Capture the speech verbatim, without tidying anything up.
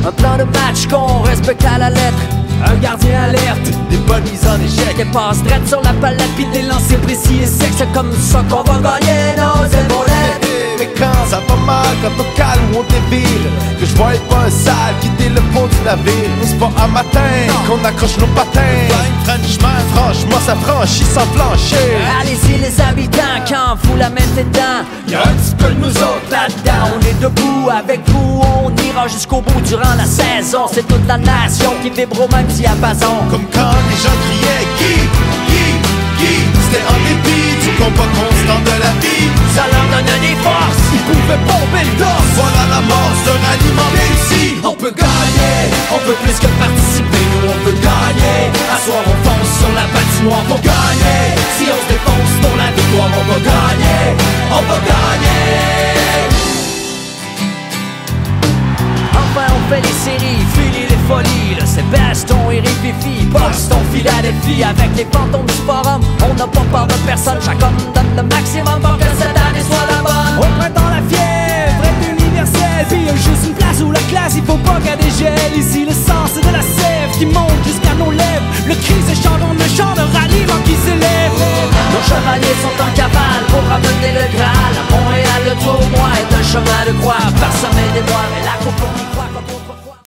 Un plan de match qu'on respecte à la lettre. Un gardien alerte, des bonnes mises en échec. Des passes drettes sur la palette, puis des lancers précis et secs. C'est comme ça qu'on va gagner nos épaulettes. Mais quand ça va mal, quand on calme ou on dévire, que je vois pas un sale quitter le pont du navire. C'est pas un matin qu'on accroche nos patins. Franchement, franchement, ça franchit sans flancher. Allez-y les habitants, quand vous la mettez dedans, y'a un petit peu de nous autres là-dedans. On est debout avec vous, on ira jusqu'au bout durant la saison. C'est toute la nation qui vibre au même diapason. Comme quand les gens criaient Guy, Guy, Guy. C'était en dépit du combat constant de la vie. Ça leur donnait des forces, ils pouvaient pomper le dos. Voilà la mort d'un aliment réussi. On peut gagner, on peut plus que participer. Nous on peut gagner, à soir on fonce sur la patinoire pour gagner. Si on se défonce pour la victoire, on va gagner, on va gagner. Enfin on fait les séries, fini les folies. Là c'est baston et ripifi, boxe ton Philadelphie. Avec les fantômes du forum, on n'a pas peur de personne. Chaque homme donne le maximum pour que cette année soit la bonne. Au printemps la fièvre est universelle, puis y'a juste une place où la classe il faut pas qu'elle dégèle. Ici le sang c'est de la sève qui monte jusqu'à nos lèvres. Le cri s'échante en un chant de ralliement qui s'élève. Nos chevaliers sont en